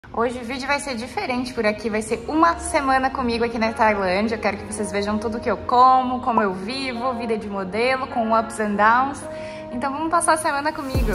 Hoje o vídeo vai ser diferente por aqui, vai ser uma semana comigo aqui na Tailândia. Eu quero que vocês vejam tudo que eu como eu vivo, vida de modelo, com ups and downs. Então vamos passar a semana comigo.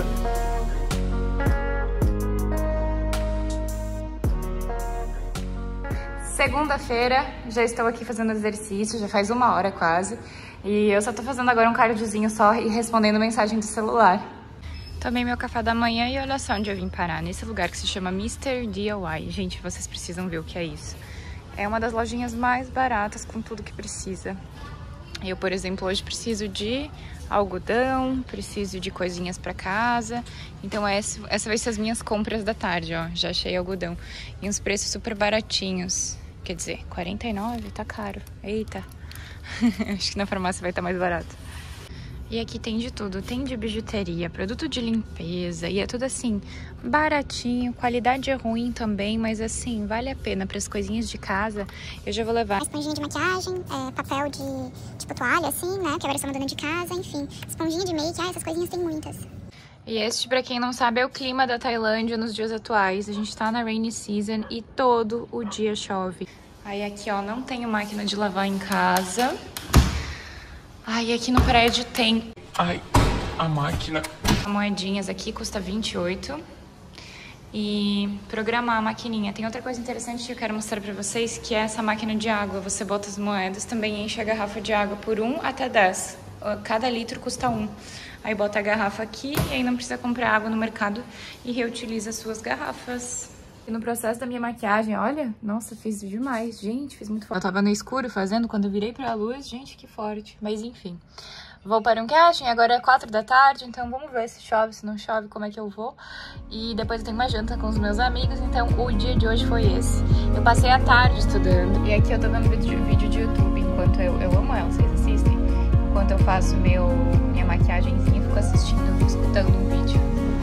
Segunda-feira, já estou aqui fazendo exercício, já faz 1 hora quase. E eu só tô fazendo agora um cardiozinho só e respondendo mensagem do celular. Tomei meu café da manhã e olha só onde eu vim parar, nesse lugar que se chama Mr. DIY. Gente, vocês precisam ver o que é isso. É uma das lojinhas mais baratas com tudo que precisa. Eu, por exemplo, hoje preciso de algodão, preciso de coisinhas pra casa. Então essa vai ser as minhas compras da tarde, ó. Já achei algodão. E uns preços super baratinhos. Quer dizer, 49, tá caro. Eita. Acho que na farmácia vai estar mais barato. E aqui tem de tudo, tem de bijuteria, produto de limpeza, e é tudo assim, baratinho, qualidade é ruim também, mas assim, vale a pena para as coisinhas de casa. Eu já vou levar esponjinha de maquiagem, papel de tipo toalha assim, né, que agora eu sou uma dona de casa, enfim, esponjinha de make, essas coisinhas tem muitas. E este, pra quem não sabe, é o clima da Tailândia nos dias atuais. A gente tá na rainy season e todo o dia chove. Aí aqui, ó, não tenho máquina de lavar em casa. Ai, aqui no prédio tem... Ai, a máquina. Moedinhas aqui, custa 28. E programar a maquininha. Tem outra coisa interessante que eu quero mostrar pra vocês, que é essa máquina de água. Você bota as moedas, também enche a garrafa de água por 1 até 10. Cada litro custa 1. Aí bota a garrafa aqui e aí não precisa comprar água no mercado e reutiliza as suas garrafas. E no processo da minha maquiagem, olha, nossa, fiz demais, gente, fiz muito forte. Eu tava no escuro fazendo, quando eu virei pra luz, gente, que forte. Mas enfim, vou para um casting, agora é 4 da tarde, então vamos ver se chove, se não chove, como é que eu vou. E depois eu tenho uma janta com os meus amigos, então o dia de hoje foi esse. Eu passei a tarde estudando, e aqui eu tô vendo vídeo de YouTube, enquanto eu amo ela, vocês assistem? Enquanto eu faço minha maquiagenzinha, fico assistindo, fico escutando um vídeo.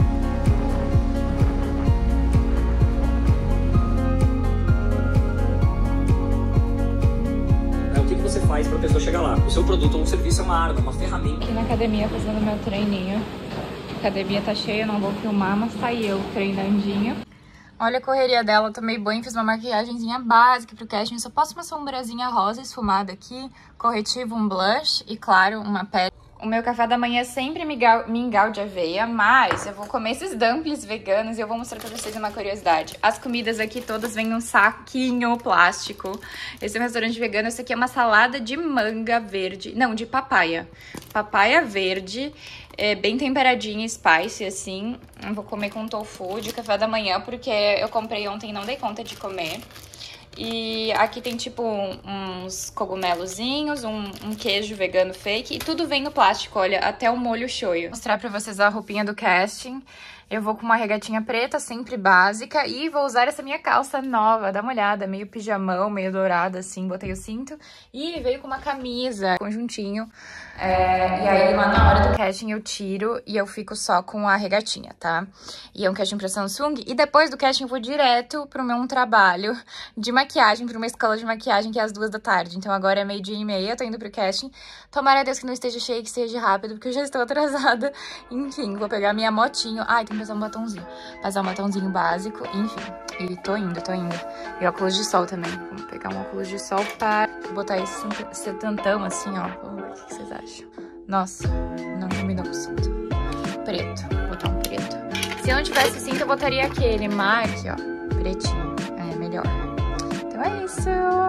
Você faz para a pessoa chegar lá. O seu produto ou um serviço é uma arma, uma ferramenta. Aqui na academia fazendo meu treininho. A academia tá cheia, não vou filmar, mas tá aí eu treinandinho. Olha a correria dela, tomei banho, fiz uma maquiagenzinha básica pro casting. Só passo uma sombrazinha rosa esfumada aqui, corretivo, um blush e, claro, uma pele. O meu café da manhã é sempre mingau de aveia, mas eu vou comer esses dumplings veganos e eu vou mostrar pra vocês uma curiosidade. As comidas aqui todas vêm num saquinho plástico. Esse é um restaurante vegano, essa aqui é uma salada de manga verde, não, de papaya. Papaya verde, bem temperadinha, spicy, assim. Eu vou comer com tofu de café da manhã, porque eu comprei ontem e não dei conta de comer. E aqui tem tipo uns cogumelozinhos, um queijo vegano fake e tudo vem no plástico, olha, até o molho shoyu. Vou mostrar pra vocês a roupinha do casting. Eu vou com uma regatinha preta, sempre básica, e vou usar essa minha calça nova, dá uma olhada, meio pijamão, meio dourada assim, botei o cinto. E veio com uma camisa, conjuntinho. E aí lá na hora do casting eu tiro e eu fico só com a regatinha, tá? E é um casting pra Samsung. E depois do casting eu vou direto pro meu trabalho de maquiagem, pra uma escola de maquiagem que é às 2 da tarde. Então agora é 12h30, eu tô indo pro casting. Tomara a Deus que não esteja cheio, que seja rápido, porque eu já estou atrasada. Enfim, vou pegar minha motinho. Ai, tem que passar um batonzinho. Passar um batonzinho básico, enfim. E tô indo. E óculos de sol também. Vamos pegar um óculos de sol para botar esse setantão assim, ó. Vamos ver o que vocês acham. Nossa, não combinou com o cinto. Preto, vou botar um preto. Se eu não tivesse cinto, eu botaria aquele, mas aqui, ó, pretinho. É melhor. Então é isso.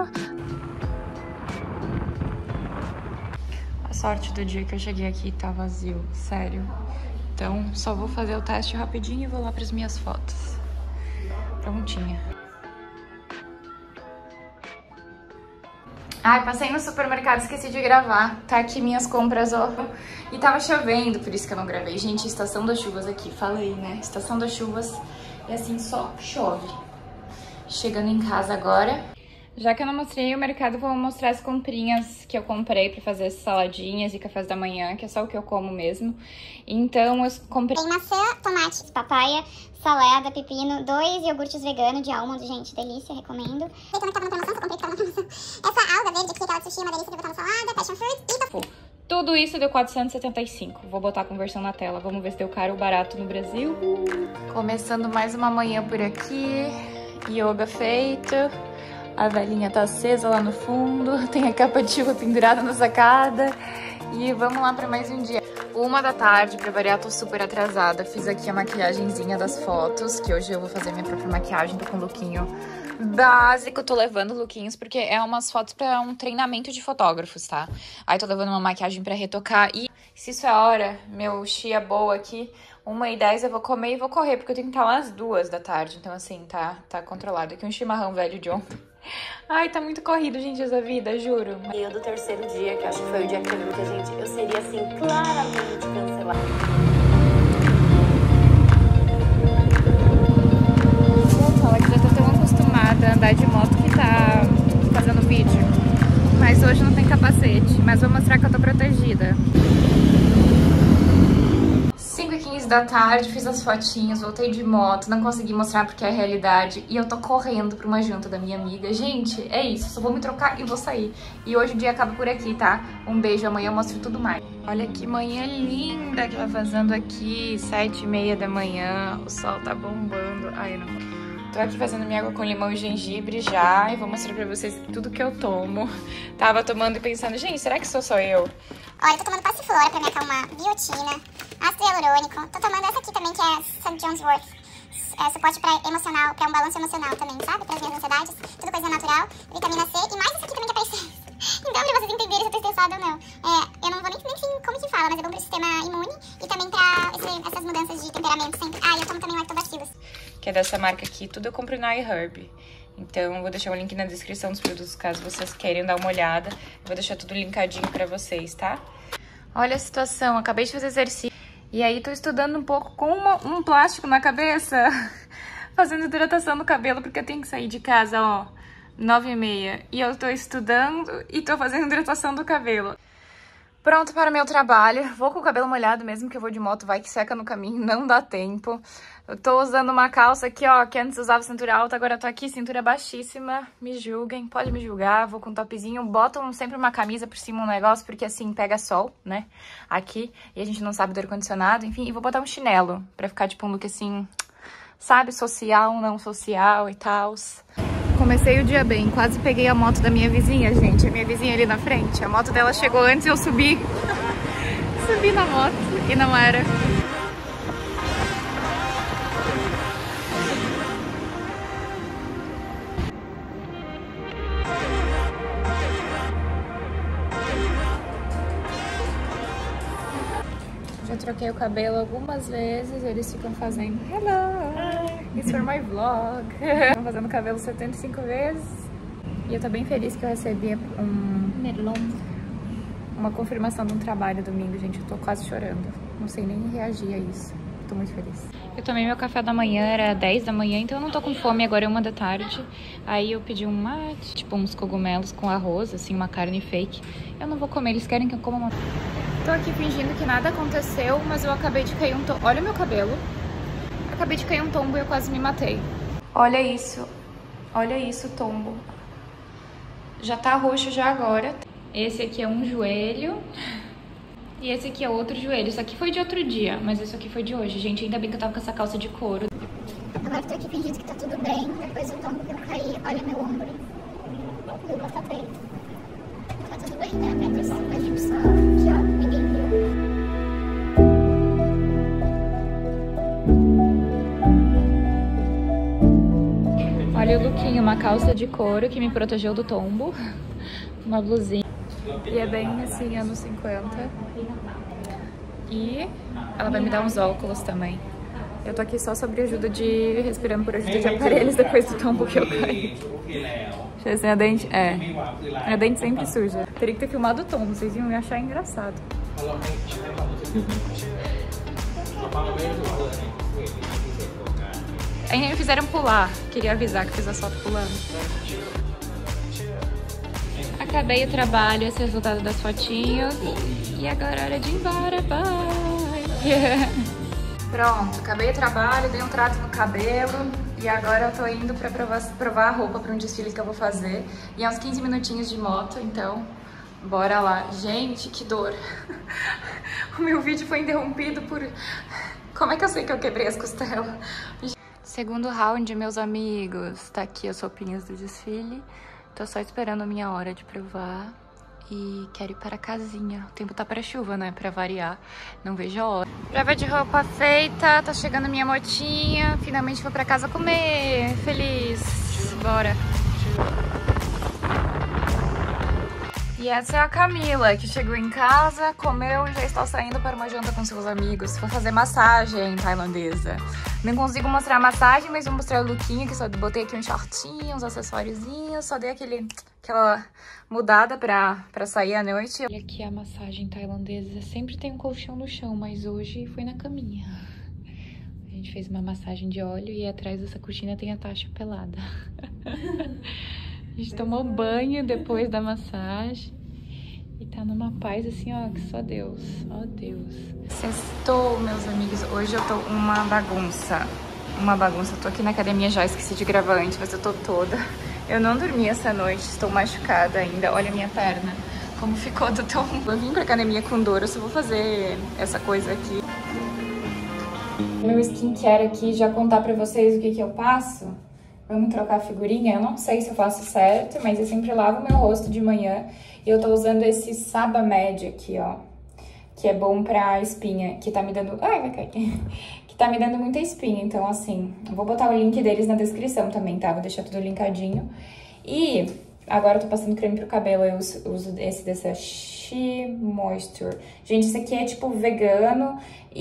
A sorte do dia que eu cheguei aqui tá vazio, sério. Então, só vou fazer o teste rapidinho e vou lá para as minhas fotos. Prontinha. Ai, passei no supermercado, esqueci de gravar. Tá aqui minhas compras, ó. E tava chovendo, por isso que eu não gravei. Gente, estação das chuvas aqui, falei, né? Estação das chuvas e assim só chove. Chegando em casa agora. Já que eu não mostrei o mercado, vou mostrar as comprinhas que eu comprei pra fazer as saladinhas e cafés da manhã, que é só o que eu como mesmo. Então, eu comprei... Tem maçã, tomate, papaya, salada, pepino, 2 iogurtes veganos de almond, gente, delícia, recomendo. Eu também tava na promoção, só comprei porque tava na promoção. Essa alga verde aqui, aquela de sushi, uma delícia de botar na salada, passion fruit e tofu. Tudo isso deu 475. Vou botar a conversão na tela. Vamos ver se deu caro ou barato no Brasil. Começando mais uma manhã por aqui. Yoga feito. A velhinha tá acesa lá no fundo. Tem a capa de chuva pendurada na sacada. E vamos lá pra mais um dia. 1 da tarde, pra variar, tô super atrasada. Fiz aqui a maquiagenzinha das fotos, que hoje eu vou fazer minha própria maquiagem. Tô com um lookinho básico. Tô levando lookinhos porque é umas fotos pra um treinamento de fotógrafos, tá? Aí tô levando uma maquiagem pra retocar. E se isso é hora, meu chia boa aqui, 1h10 eu vou comer e vou correr, porque eu tenho que estar lá às 2 da tarde. Então assim, tá controlado. Aqui um chimarrão velho de ontem. Ai, tá muito corrido, gente, essa vida, juro. E eu do terceiro dia, que acho que foi o dia que teve muita gente, eu seria, assim, claramente cancelada. Vou falar que já tô tão acostumada a andar de moto que tá fazendo vídeo. Mas hoje não tem capacete, mas vou mostrar que eu tô protegida. 5h15 da tarde, fiz as fotinhas, voltei de moto, não consegui mostrar porque é a realidade. E eu tô correndo pra uma janta da minha amiga. Gente, é isso, só vou me trocar e vou sair. E hoje o dia acaba por aqui, tá? Um beijo, amanhã eu mostro tudo mais. Olha que manhã linda que tá fazendo aqui, 7h30 da manhã, o sol tá bombando. Ai, eu não vou. Tô aqui fazendo minha água com limão e gengibre já e vou mostrar pra vocês tudo que eu tomo. Tava tomando e pensando, gente, será que sou só eu? Olha, eu tô tomando passiflora pra me acalmar, biotina, ácido hialurônico. Tô tomando essa aqui também, que é St. John's Wort. Suporte pra emocional, pra um balanço emocional também, sabe? Para as minhas ansiedades, tudo coisa natural. Vitamina C e mais essa aqui também que é pra então, pra vocês entenderem se eu tô estressada ou não. Eu não vou nem como se fala, mas é bom pro sistema imune e também pra essas mudanças de temperamento sempre. Ah, e eu tomo também lactobacilos. Que é dessa marca aqui, tudo eu compro na iHerb. Então, vou deixar o link na descrição dos produtos, caso vocês queiram dar uma olhada. Vou deixar tudo linkadinho pra vocês, tá? Olha a situação, acabei de fazer exercício. E aí, tô estudando um pouco com um plástico na cabeça. Fazendo hidratação no cabelo, porque eu tenho que sair de casa, ó, 9h30. E eu tô estudando e tô fazendo hidratação do cabelo. Pronto para o meu trabalho. Vou com o cabelo molhado mesmo, que eu vou de moto, vai que seca no caminho, não dá tempo. Eu tô usando uma calça aqui, ó, que antes usava cintura alta, agora eu tô aqui, cintura baixíssima. Me julguem, pode me julgar. Vou com um topzinho, botam sempre uma camisa por cima, um negócio, porque assim, pega sol, né, aqui. E a gente não sabe do ar-condicionado, enfim. E vou botar um chinelo, pra ficar tipo um look assim, sabe, social, não social e tal. Comecei o dia bem, quase peguei a moto da minha vizinha, gente. A minha vizinha ali na frente. A moto dela chegou antes e eu subi. Subi na moto e não era. Já troquei o cabelo algumas vezes, eles ficam fazendo hello, it's for my vlog. Estão fazendo o cabelo 75 vezes. E eu tô bem feliz que eu recebi uma confirmação de um trabalho domingo, gente. Eu tô quase chorando. Não sei nem reagir a isso. Tô muito feliz. Eu tomei meu café da manhã, era 10 da manhã, então eu não tô com fome, agora é 1 da tarde. Aí eu pedi um mate, tipo uns cogumelos com arroz, assim, uma carne fake. Eu não vou comer, eles querem que eu coma uma... Tô aqui fingindo que nada aconteceu, mas eu acabei de cair um tombo. Olha o meu cabelo. Acabei de cair um tombo e eu quase me matei. Olha isso, tombo. Já tá roxo já agora. Esse aqui é um joelho. E esse aqui é outro joelho. Isso aqui foi de outro dia, mas esse aqui foi de hoje. Gente, ainda bem que eu tava com essa calça de couro. Agora tô aqui fingindo que tá tudo bem. Depois do tombo que eu caí, olha meu ombro. Eu vou ficar preto. Tá tudo bem, né? Minha pressão tá de pessoal. Aqui, ó. Ninguém viu. Olha o lookinho, uma calça de couro que me protegeu do tombo. Uma blusinha. E é bem assim, anos 50. E ela vai me dar uns óculos também. Eu tô aqui só sobre ajuda de... respirando por ajuda de aparelhos depois do tombo que eu caí. Deixa eu ver se minha dente... minha dente sempre suja. Teria que ter filmado o tombo, vocês iam me achar engraçado. Ainda me fizeram pular. Queria avisar que fiz a foto pulando. Acabei o trabalho, esse é o resultado das fotinhos. E agora é hora de ir embora, bye! Pronto, acabei o trabalho, dei um trato no cabelo. E agora eu tô indo pra provar a roupa pra um desfile que eu vou fazer. E é uns 15 minutinhos de moto, então bora lá. Gente, que dor! O meu vídeo foi interrompido por... Como é que eu sei que eu quebrei as costelas? Segundo round, meus amigos. Tá aqui as roupinhas do desfile. Tô só esperando a minha hora de provar. E quero ir para a casinha. O tempo tá pra chuva, né? Pra variar. Não vejo a hora. Prova de roupa feita. Tá chegando minha motinha. Finalmente vou pra casa comer. Feliz. Bora. E essa é a Camila, que chegou em casa, comeu e já está saindo para uma janta com seus amigos. Vou fazer massagem tailandesa. Não consigo mostrar a massagem, mas vou mostrar o lookinho, que só botei aqui um shortinho, uns acessóriozinhos, só dei aquela mudada pra sair à noite. E aqui a massagem tailandesa. Sempre tem um colchão no chão, mas hoje foi na caminha. A gente fez uma massagem de óleo e atrás dessa cortina tem a Tasha pelada. A gente tomou banho depois da massagem e tá numa paz assim, ó, que só Deus, ó Deus. Sextou, meus amigos. Hoje eu tô uma bagunça. Tô aqui na academia já, esqueci de gravar antes, mas eu tô toda. Eu não dormi essa noite, estou machucada ainda. Olha a minha perna, como ficou do tom. Eu vim pra academia com dor, eu só vou fazer essa coisa aqui. Meu skincare aqui, já contar pra vocês o que eu passo. Vamos trocar a figurinha? Eu não sei se eu faço certo, mas eu sempre lavo meu rosto de manhã. E eu tô usando esse Sabamed aqui, ó. Que é bom pra espinha, que tá me dando... Ai, vai cair. Que tá me dando muita espinha. Então, assim, eu vou botar o link deles na descrição também, tá? Vou deixar tudo linkadinho. E agora eu tô passando creme pro cabelo. Eu uso esse dessa Moisture. Gente, esse aqui é tipo vegano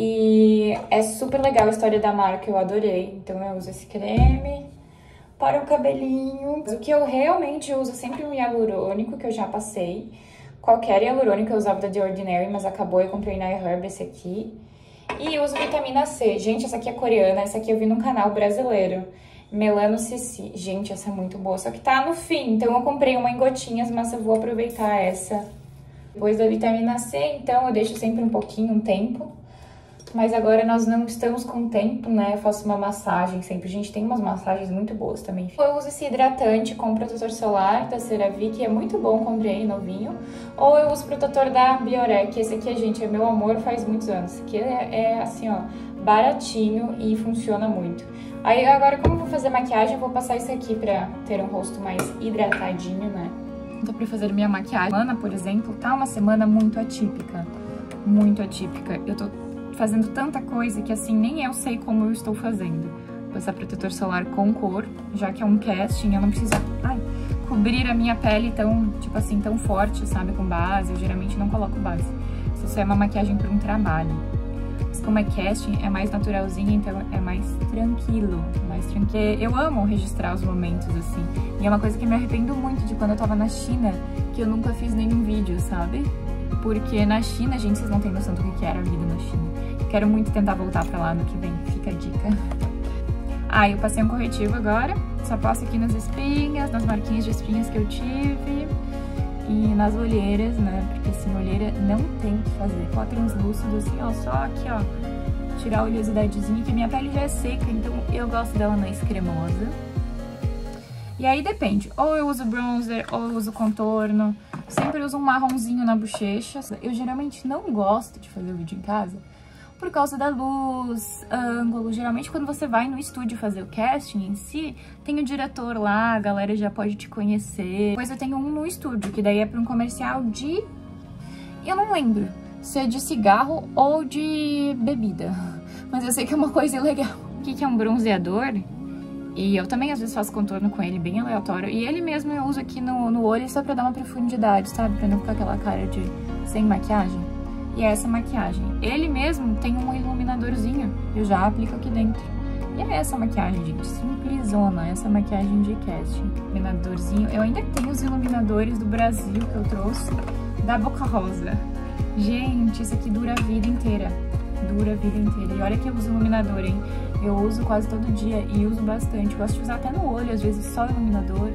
e é super legal a história da marca. Eu adorei. Então eu uso esse creme para o cabelinho. O que eu realmente uso sempre um hialurônico, que eu já passei. Qualquer hialurônico eu usava da The Ordinary, mas acabou, eu comprei na iHerb esse aqui. E uso vitamina C. Gente, essa aqui é coreana, essa aqui eu vi num canal brasileiro. Melano Cici. Gente, essa é muito boa, só que tá no fim. Então eu comprei uma em gotinhas, mas eu vou aproveitar essa. Depois da vitamina C, então eu deixo sempre um pouquinho, um tempo. Mas agora nós não estamos com tempo, né? Eu faço uma massagem sempre. Gente, tem umas massagens muito boas também. Eu uso esse hidratante com protetor solar da CeraVe, que é muito bom, comprei novinho. Ou eu uso o protetor da Biorec. Esse aqui, gente, é meu amor faz muitos anos. Esse aqui é assim, ó, baratinho e funciona muito. Aí agora, como eu vou fazer maquiagem, eu vou passar isso aqui pra ter um rosto mais hidratadinho, né? Tô pra fazer minha maquiagem. Semana, por exemplo, tá uma semana muito atípica. Muito atípica. Eu tô fazendo tanta coisa que assim, nem eu sei como eu estou fazendo. Vou passar protetor solar com cor, já que é um casting, eu não preciso cobrir a minha pele tão, tipo assim, tão forte, sabe, com base. Eu geralmente não coloco base. Isso é uma maquiagem para um trabalho. Mas como é casting, é mais naturalzinho, então é mais tranquilo, Eu amo registrar os momentos, assim. E é uma coisa que me arrependo muito de quando eu tava na China, que eu nunca fiz nenhum vídeo, sabe? Porque na China, gente, vocês não têm noção do que era a vida na China. Quero muito tentar voltar pra lá no que vem, fica a dica. Eu passei um corretivo agora, só passo aqui nas espinhas, nas marquinhas de espinhas que eu tive e nas olheiras, né? Porque assim, olheira não tem o que fazer. Pó translúcido assim, ó, só aqui, ó, tirar a oleosidadezinha, que a minha pele já é seca, então eu gosto dela mais cremosa. E aí depende, ou eu uso bronzer, ou eu uso contorno. Sempre uso um marronzinho na bochecha. Eu geralmente não gosto de fazer o vídeo em casa por causa da luz, ângulo. Geralmente quando você vai no estúdio fazer o casting em si, tem o diretor lá, a galera já pode te conhecer. Depois eu tenho um no estúdio, que daí é para um comercial de... Eu não lembro se é de cigarro ou de bebida, mas eu sei que é uma coisa ilegal. O que é um bronzeador? E eu também às vezes faço contorno com ele, bem aleatório. E ele mesmo eu uso aqui no olho só pra dar uma profundidade, sabe? Pra não ficar aquela cara de sem maquiagem. E é essa maquiagem. Ele mesmo tem um iluminadorzinho, eu já aplico aqui dentro. E é essa maquiagem, gente, simplesona, essa maquiagem de casting. Iluminadorzinho. Eu ainda tenho os iluminadores do Brasil que eu trouxe, da Boca Rosa. Gente, isso aqui dura a vida inteira. Dura a vida inteira. E olha que eu uso iluminador, hein? Eu uso quase todo dia e uso bastante. Gosto de usar até no olho, às vezes só iluminador.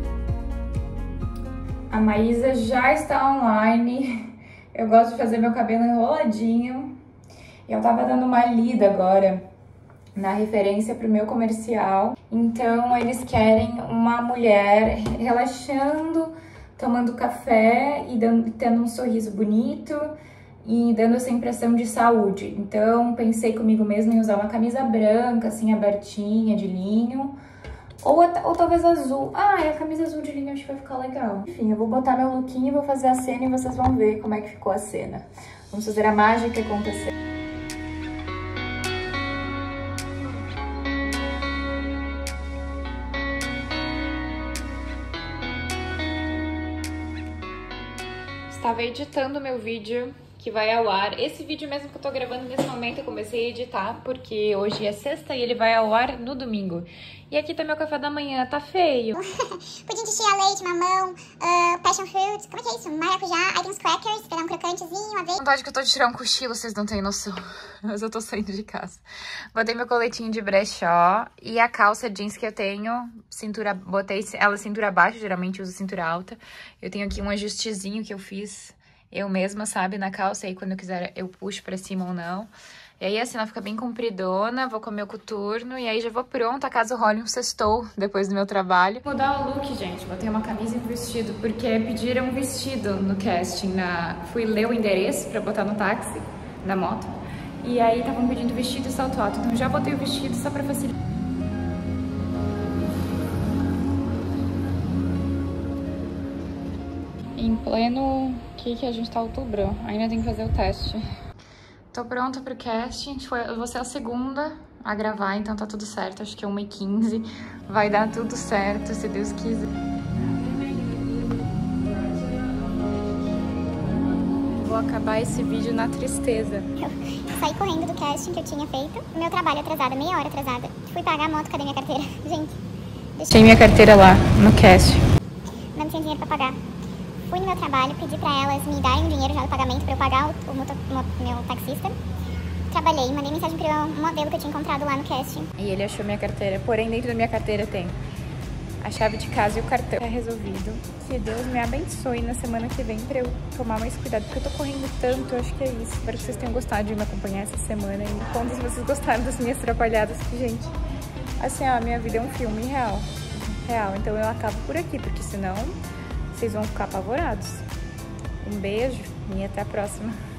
A Maísa já está online. Eu gosto de fazer meu cabelo enroladinho. Eu tava dando uma lida agora na referência pro meu comercial. Então, eles querem uma mulher relaxando, tomando café e tendo um sorriso bonito e dando essa impressão de saúde. Então, pensei comigo mesma em usar uma camisa branca, assim, abertinha, de linho, ou talvez azul. Ah, a camisa azul de linho acho que vai ficar legal. Enfim, eu vou botar meu lookinho e vou fazer a cena e vocês vão ver como é que ficou a cena. Vamos fazer a mágica acontecer. Estava editando meu vídeo que vai ao ar. Esse vídeo mesmo que eu tô gravando nesse momento eu comecei a editar porque hoje é sexta e ele vai ao ar no domingo. E aqui tá meu café da manhã, tá feio. Pudim de chia, leite, mamão, passion fruit, como é que é isso? Maracujá, aí tem uns crackers pra dar um crocantezinho, aveia. Vontade que eu tô de tirar um cochilo, vocês não têm noção. Mas eu tô saindo de casa. Botei meu coletinho de brechó e a calça jeans que eu tenho, botei ela cintura abaixo, geralmente uso cintura alta. Eu tenho aqui um ajustezinho que eu fiz eu mesma, sabe, na calça, aí quando eu quiser eu puxo pra cima ou não. E aí assim ela fica bem compridona, vou comer o coturno e aí já vou pronta, caso role um sextou depois do meu trabalho. Vou dar o look, gente, botei uma camisa e um vestido, porque pediram um vestido no casting, fui ler o endereço pra botar no táxi, na moto, e aí estavam pedindo vestido e salto alto, então já botei o vestido só pra facilitar. Em pleno que a gente tá outubro, ainda tem que fazer o teste. Tô pronta pro casting, eu vou ser a segunda a gravar, então tá tudo certo, acho que é 1h15, vai dar tudo certo, se Deus quiser. Vou acabar esse vídeo na tristeza. Eu saí correndo do casting que eu tinha feito, meu trabalho atrasado, meia hora atrasada. Fui pagar a moto, cadê minha carteira? Gente, Deixei minha carteira lá, no casting. Não tinha dinheiro pra pagar. Fui no meu trabalho, pedi pra elas me darem o dinheiro já do pagamento pra eu pagar o meu taxista. Trabalhei, mandei mensagem pro modelo que eu tinha encontrado lá no casting. E ele achou minha carteira, porém dentro da minha carteira tem a chave de casa e o cartão. Tá resolvido. Que Deus me abençoe na semana que vem pra eu tomar mais cuidado, porque eu tô correndo tanto, eu acho que é isso. Espero que vocês tenham gostado de me acompanhar essa semana. E me contem se vocês gostaram das minhas atrapalhadas, que, gente, assim, ó, a minha vida é um filme real. Então eu acabo por aqui, porque senão vocês vão ficar apavorados. Um beijo e até a próxima.